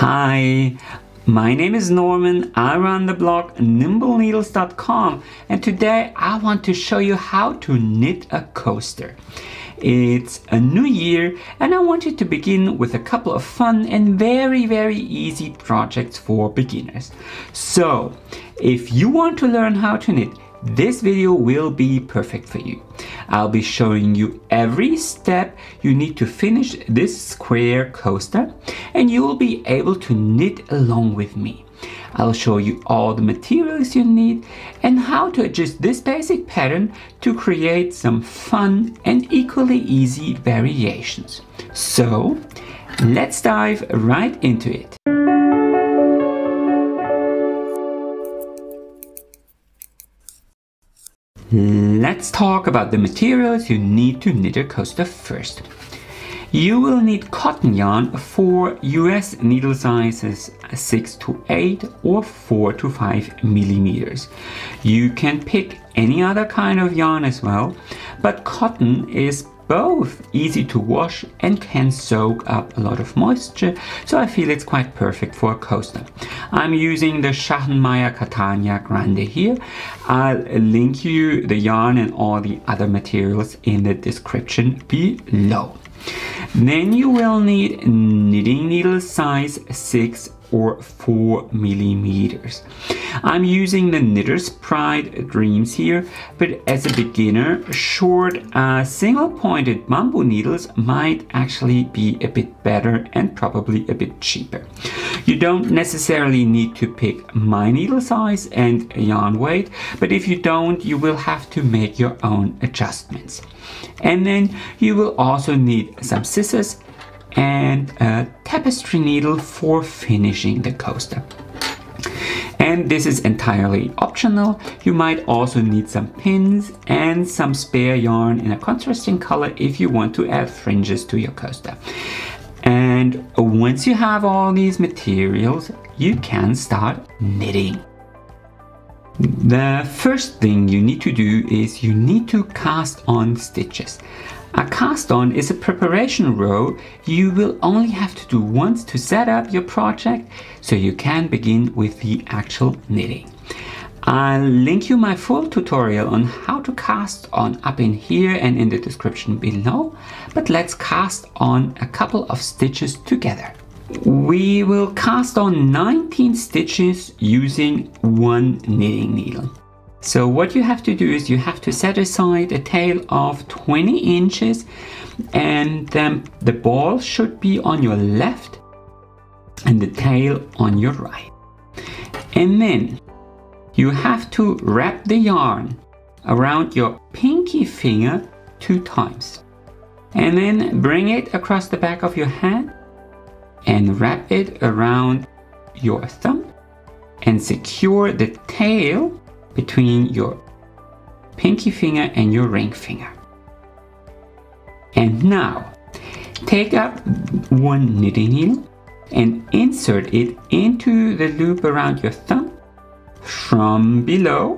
Hi, my name is Norman. I run the blog nimbleneedles.com, and today I want to show you how to knit a coaster. It's a new year and I want you to begin with a couple of fun and very easy projects for beginners. So if you want to learn how to knit, this video will be perfect for you. I'll be showing you every step you need to finish this square coaster, and you will be able to knit along with me. I'll show you all the materials you need and how to adjust this basic pattern to create some fun and equally easy variations. So let's dive right into it. Let's talk about the materials you need to knit a coaster first. You will need cotton yarn for US needle sizes 6 to 8 or 4 to 5 millimeters. You can pick any other kind of yarn as well, but cotton is both easy to wash and can soak up a lot of moisture, so I feel it's quite perfect for a coaster. I'm using the Schachenmeier Catania Grande here. I'll link you the yarn and all the other materials in the description below. Then you will need knitting needle size 6 or 4 millimeters. I'm using the Knitter's Pride Dreams here, but as a beginner, short single pointed bamboo needles might actually be a bit better and probably a bit cheaper. You don't necessarily need to pick my needle size and yarn weight, but if you don't, you will have to make your own adjustments. And then you will also need some scissors and a tapestry needle for finishing the coaster. And this is entirely optional. You might also need some pins and some spare yarn in a contrasting color if you want to add fringes to your coaster. And once you have all these materials, you can start knitting. The first thing you need to do is you need to cast on stitches. A cast on is a preparation row you will only have to do once to set up your project, so you can begin with the actual knitting. I'll link you my full tutorial on how to cast on up in here and in the description below, but let's cast on a couple of stitches together. We will cast on 19 stitches using one knitting needle. So what you have to do is you have to set aside a tail of 20 inches, and then the ball should be on your left and the tail on your right. And then you have to wrap the yarn around your pinky finger 2 times. And then bring it across the back of your hand and wrap it around your thumb and secure the tail between your pinky finger and your ring finger. And now take up one knitting needle and insert it into the loop around your thumb from below.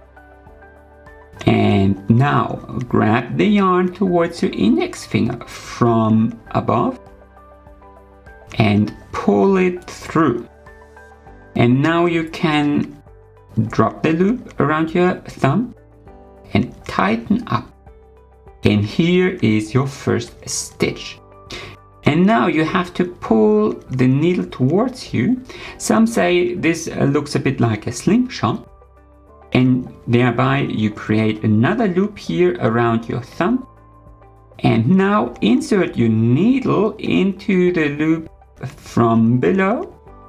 And now grab the yarn towards your index finger from above and pull it through. And now you can drop the loop around your thumb and tighten up. And here is your first stitch. And now you have to pull the needle towards you. Some say this looks a bit like a slingshot, and thereby you create another loop here around your thumb. And now insert your needle into the loop from below.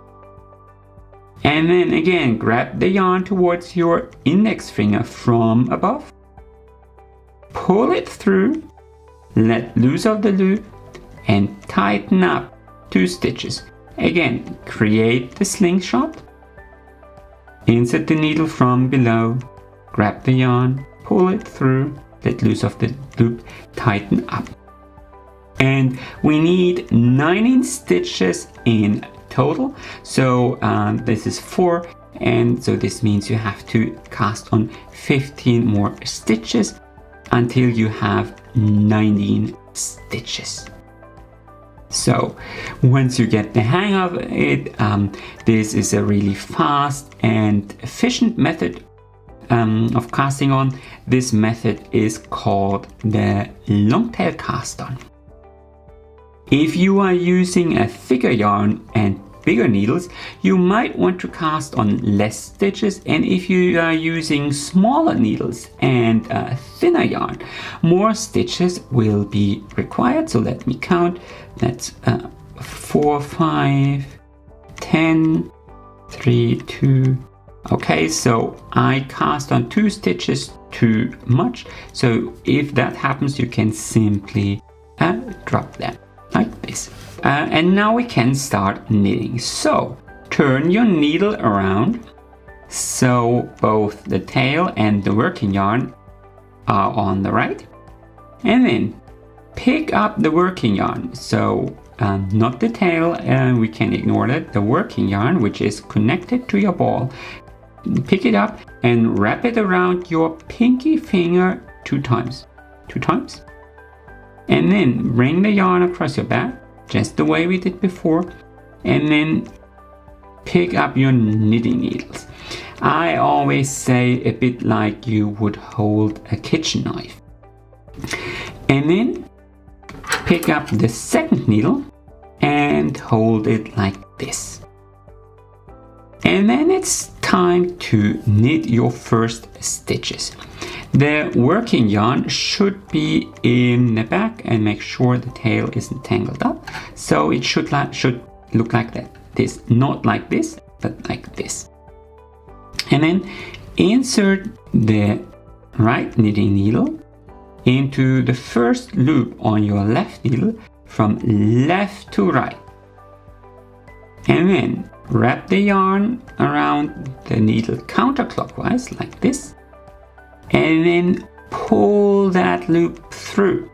And then again, grab the yarn towards your index finger from above. Pull it through, let loose of the loop, and tighten up 2 stitches. Again, create the slingshot. Insert the needle from below, grab the yarn, pull it through, let loose of the loop, tighten up. And we need 19 stitches in total, so this is 4, and so this means you have to cast on 15 more stitches until you have 19 stitches. So once you get the hang of it, this is a really fast and efficient method of casting on. This method is called the longtail cast on. If you are using a thicker yarn and bigger needles, you might want to cast on less stitches, and if you are using smaller needles and thinner yarn, more stitches will be required. So let me count. That's 4, 5, 10, 3, 2. Okay, so I cast on 2 stitches too much. So if that happens, you can simply drop them like this. And now we can start knitting. So turn your needle around so both the tail and the working yarn are on the right, and then pick up the working yarn. So not the tail, we can ignore that. The working yarn, which is connected to your ball, pick it up and wrap it around your pinky finger 2 times. 2 times. And then bring the yarn across your back, just the way we did before, and then pick up your knitting needles. I always say a bit like you would hold a kitchen knife. And then pick up the second needle and hold it like this. And then it's time to knit your first stitches. The working yarn should be in the back, and make sure the tail isn't tangled up. So it should look like that. This, not like this, but like this. And then insert the right knitting needle into the first loop on your left needle from left to right. And then wrap the yarn around the needle counterclockwise like this. And then pull that loop through.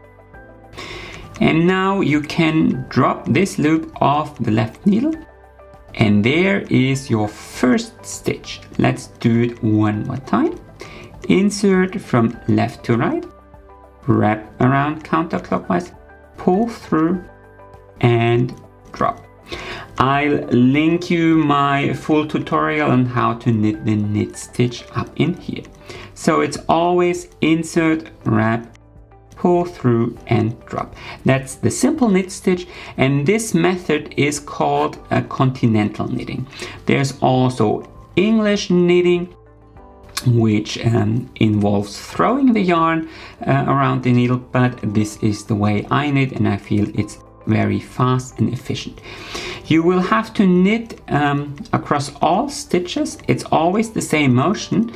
And now you can drop this loop off the left needle, and there is your first stitch. Let's do it one more time. Insert from left to right, wrap around counterclockwise, pull through, and drop. I'll link you my full tutorial on how to knit the knit stitch up in here. So it's always insert, wrap, pull through, and drop. That's the simple knit stitch, and this method is called a continental knitting. There's also English knitting, which involves throwing the yarn around the needle, but this is the way I knit, and I feel it's very fast and efficient. You will have to knit across all stitches. It's always the same motion.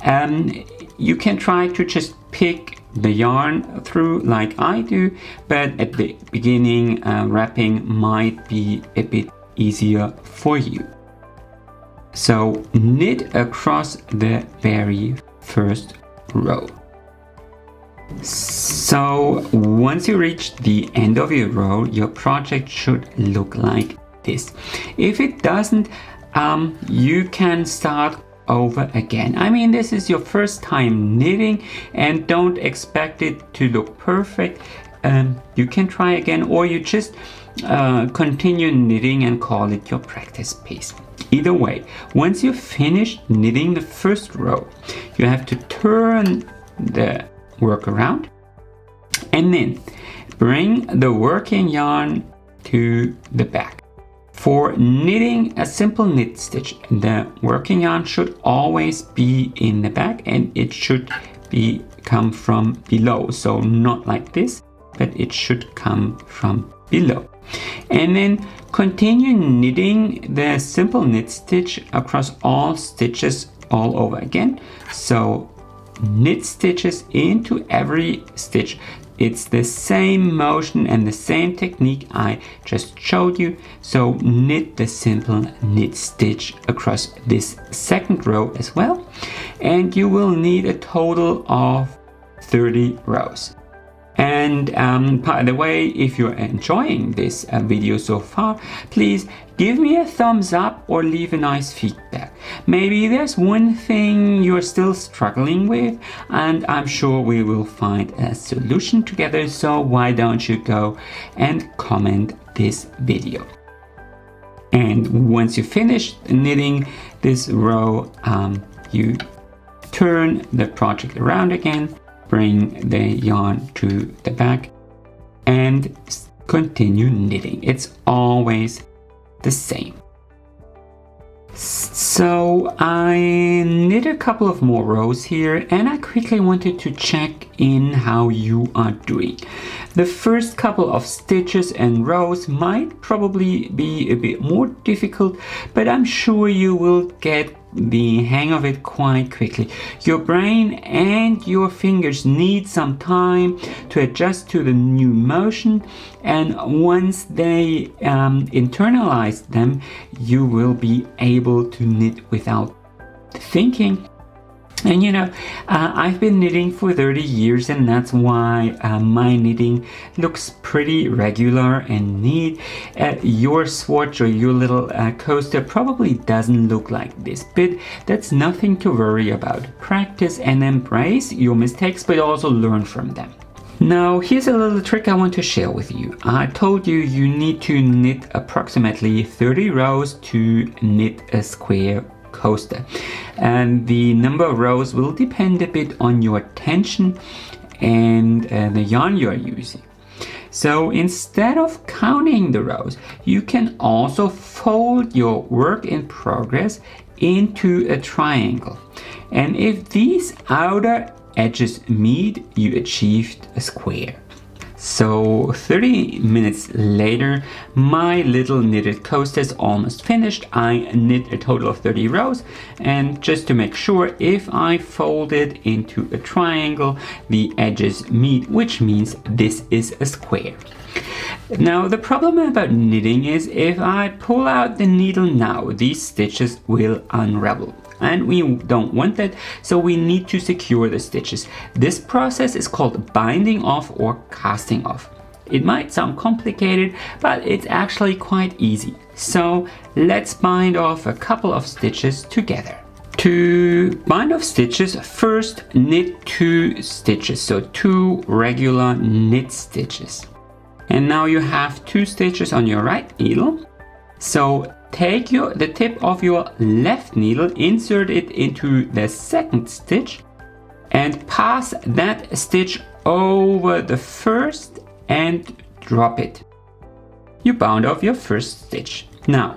You can try to just pick the yarn through like I do, but at the beginning wrapping might be a bit easier for you. So knit across the very first row. So once you reach the end of your row, your project should look like this. If it doesn't, you can start over again. I mean, this is your first time knitting, and don't expect it to look perfect. You can try again, or you just continue knitting and call it your practice piece. Either way, once you've finished knitting the first row, you have to turn the work around and then bring the working yarn to the back. For knitting a simple knit stitch, the working yarn should always be in the back, and it should come from below. So not like this, but it should come from below. And then continue knitting the simple knit stitch across all stitches all over again. So knit stitches into every stitch. It's the same motion and the same technique I just showed you. So knit the simple knit stitch across this second row as well. And you will need a total of 30 rows. And by the way, if you're enjoying this video so far, please give me a thumbs up or leave a nice feedback. Maybe there's one thing you're still struggling with, and I'm sure we will find a solution together. So why don't you go and comment this video. And once you finish knitting this row, you turn the project around again, bring the yarn to the back, and continue knitting. It's always the same. So I knit a couple of more rows here, and I quickly wanted to check in how you are doing. The first couple of stitches and rows might probably be a bit more difficult, but I'm sure you will get the hang of it quite quickly. Your brain and your fingers need some time to adjust to the new motion, and once they internalize them, you will be able to knit without thinking. And you know, I've been knitting for 30 years, and that's why my knitting looks pretty regular and neat. Your swatch or your little coaster probably doesn't look like this, but that's nothing to worry about. Practice and embrace your mistakes, but also learn from them. Now, here's a little trick I want to share with you. I told you you need to knit approximately 30 rows to knit a square coaster, and the number of rows will depend a bit on your tension and the yarn you are using. So instead of counting the rows, you can also fold your work in progress into a triangle, and if these outer edges meet, you achieved a square. So 30 minutes later, my little knitted coaster is almost finished. I knit a total of 30 rows, and just to make sure, if I fold it into a triangle, the edges meet, which means this is a square. Now, the problem about knitting is if I pull out the needle now, these stitches will unravel. And we don't want that, so we need to secure the stitches. This process is called binding off or casting off. It might sound complicated, but it's actually quite easy. So let's bind off a couple of stitches together. To bind off stitches, first knit 2 stitches, so 2 regular knit stitches. And now you have 2 stitches on your right needle. So take the tip of your left needle, insert it into the second stitch, and pass that stitch over the first and drop it. You bound off your first stitch. Now,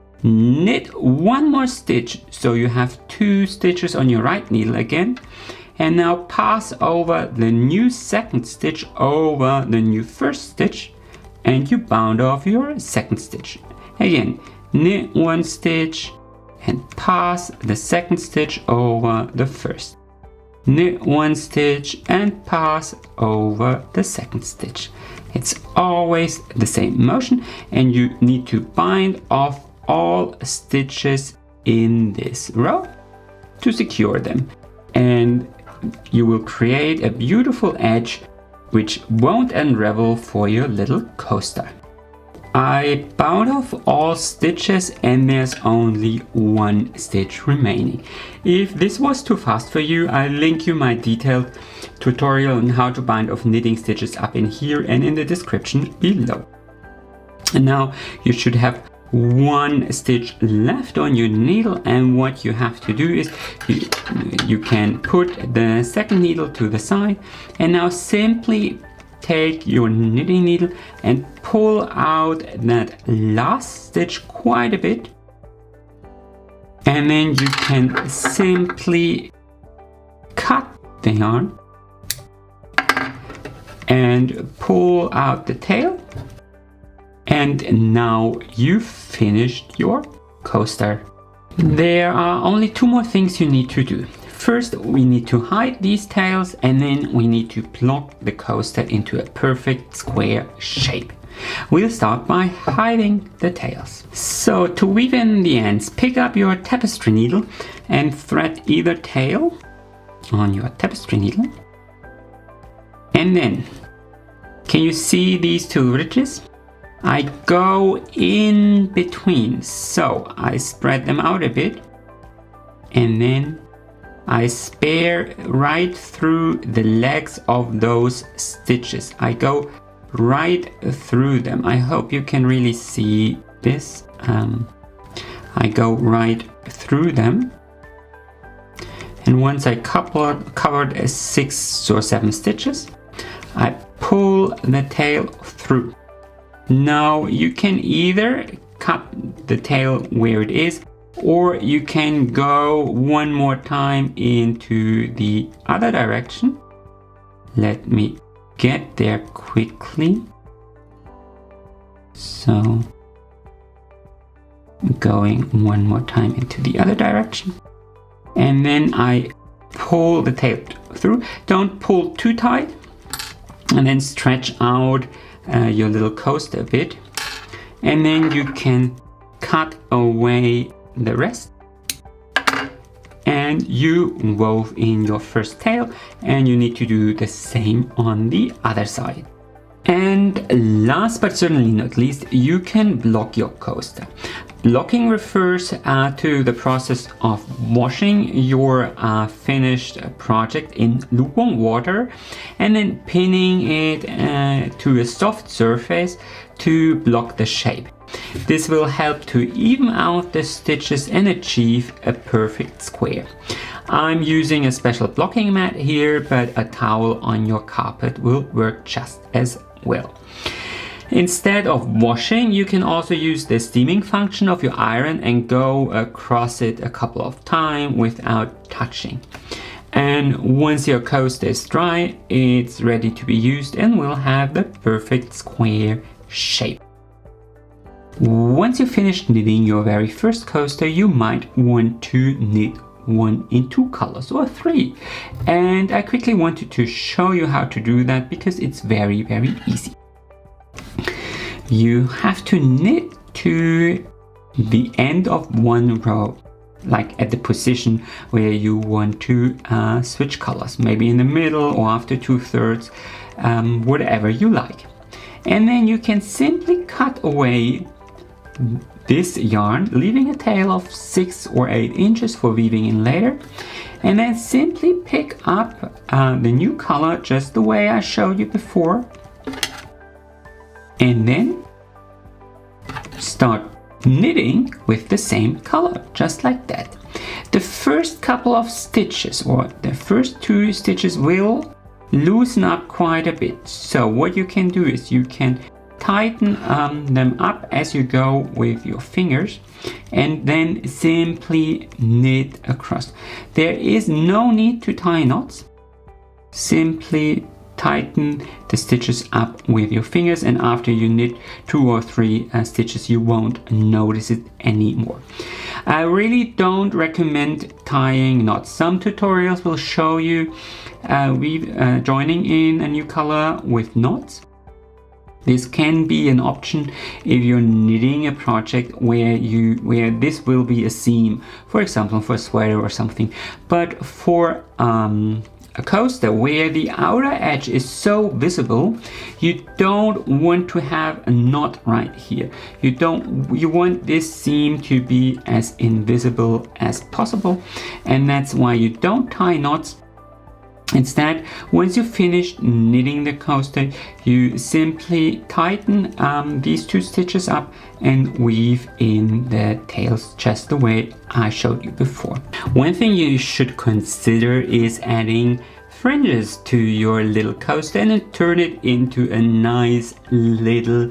knit 1 more stitch, so you have 2 stitches on your right needle again, and now pass over the new second stitch over the new first stitch, and you bound off your second stitch. Again, knit 1 stitch and pass the second stitch over the first. Knit 1 stitch and pass over the second stitch. It's always the same motion, and you need to bind off all stitches in this row to secure them. And you will create a beautiful edge which won't unravel for your little coaster. I bound off all stitches, and there's only 1 stitch remaining. If this was too fast for you, I'll link you my detailed tutorial on how to bind off knitting stitches up in here and in the description below. And now you should have 1 stitch left on your needle, and what you have to do is you can put the second needle to the side, and now simply take your knitting needle and pull out that last stitch quite a bit, and then you can simply cut the yarn and pull out the tail, and now you've finished your coaster. There are only 2 more things you need to do. First, we need to hide these tails, and then we need to plot the coaster into a perfect square shape. We'll start by hiding the tails. So to weave in the ends, pick up your tapestry needle and thread either tail on your tapestry needle. And then, can you see these 2 ridges? I go in between, so I spread them out a bit, and then I spare right through the legs of those stitches. I go right through them. I hope you can really see this. I go right through them. And once I covered 6 or 7 stitches, I pull the tail through. Now you can either cut the tail where it is, or you can go one more time into the other direction. Let me get there quickly. So, going one more time into the other direction. And then I pull the tail through. Don't pull too tight. And then stretch out your little coaster a bit. And then you can cut away the rest. And you wove in your first tail, and you need to do the same on the other side. And last but certainly not least, you can block your coaster. Blocking refers to the process of washing your finished project in lukewarm water and then pinning it to a soft surface to block the shape. This will help to even out the stitches and achieve a perfect square. I'm using a special blocking mat here, but a towel on your carpet will work just as well. Instead of washing, you can also use the steaming function of your iron and go across it a couple of times without touching. And once your coaster is dry, it's ready to be used and will have the perfect square shape. Once you finish knitting your very first coaster, you might want to knit one in 2 colors or 3. And I quickly wanted to show you how to do that because it's very easy. You have to knit to the end of one row, like at the position where you want to switch colors, maybe in the middle or after 2/3, whatever you like. And then you can simply cut away this yarn, leaving a tail of 6 or 8 inches for weaving in later, and then simply pick up the new color just the way I showed you before, and then start knitting with the same color, just like that. The first couple of stitches, or the first 2 stitches, will loosen up quite a bit. So what you can do is you can tighten them up as you go with your fingers and then simply knit across. There is no need to tie knots. Simply tighten the stitches up with your fingers, and after you knit 2 or 3 stitches, you won't notice it anymore. I really don't recommend tying knots. Some tutorials will show you joining in a new color with knots. This can be an option if you're knitting a project where this will be a seam, for example for a sweater or something. But for a coaster where the outer edge is so visible, you don't want to have a knot right here. You want this seam to be as invisible as possible, and that's why you don't tie knots. Instead, once you finish knitting the coaster, you simply tighten these 2 stitches up and weave in the tails just the way I showed you before. One thing you should consider is adding fringes to your little coaster and then turn it into a nice little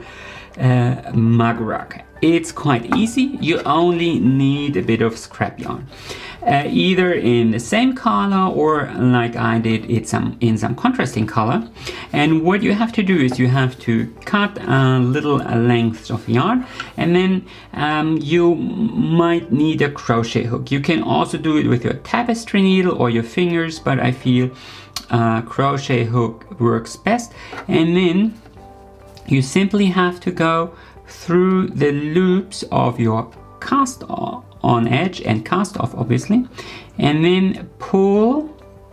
mug rug. It's quite easy. You only need a bit of scrap yarn, either in the same color or like I did in some contrasting color. And what you have to do is you have to cut little lengths of yarn, and then you might need a crochet hook. You can also do it with your tapestry needle or your fingers, but I feel crochet hook works best. And then you simply have to go through the loops of your cast on edge and cast off, obviously, and then pull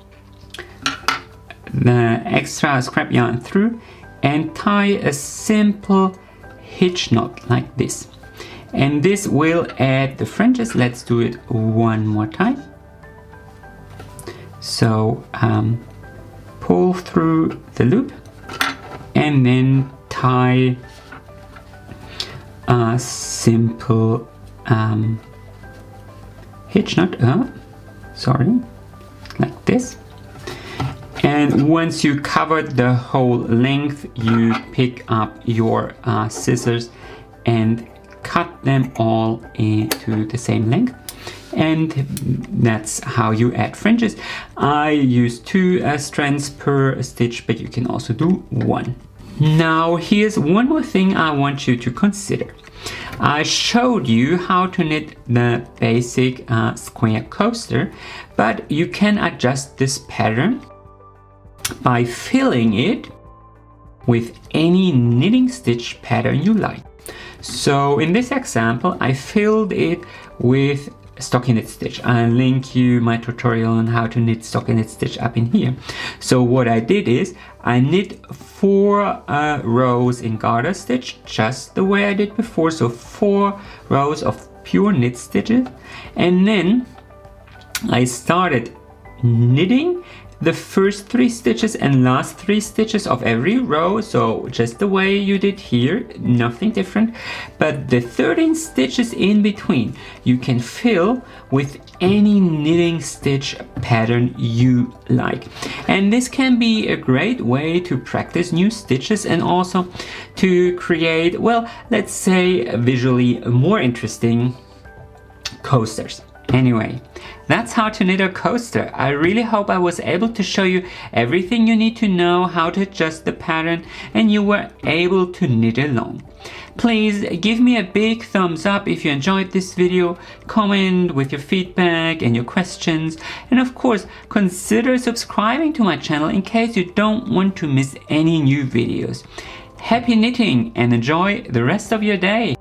the extra scrap yarn through and tie a simple hitch knot like this. And this will add the fringes. Let's do it one more time. So pull through the loop and then tie a simple hitch knot, sorry, like this. And once you covered the whole length, you pick up your scissors and cut them all into the same length. And that's how you add fringes. I use 2 strands per stitch, but you can also do 1. Now here's one more thing I want you to consider. I showed you how to knit the basic square coaster, but you can adjust this pattern by filling it with any knitting stitch pattern you like. So in this example, I filled it with stockinette stitch. I'll link you my tutorial on how to knit stockinette stitch up in here. So what I did is I knit 4 rows in garter stitch, just the way I did before. So 4 rows of pure knit stitches, and then I started knitting the first 3 stitches and last 3 stitches of every row, so just the way you did here, nothing different. But the 13 stitches in between you can fill with any knitting stitch pattern you like. And this can be a great way to practice new stitches and also to create, well, let's say visually more interesting coasters. Anyway, that's how to knit a coaster. I really hope I was able to show you everything you need to know how to adjust the pattern and you were able to knit along. Please give me a big thumbs up if you enjoyed this video, comment with your feedback and your questions, and of course consider subscribing to my channel in case you don't want to miss any new videos. Happy knitting and enjoy the rest of your day!